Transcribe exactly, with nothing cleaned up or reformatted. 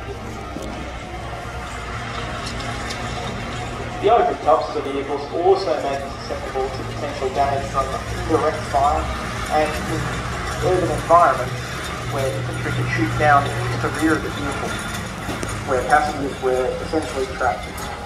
The open tops of the vehicles also make them susceptible to potential damage from direct fire, and in urban environments where infantry could shoot down into the rear of the vehicle, where passengers were essentially trapped.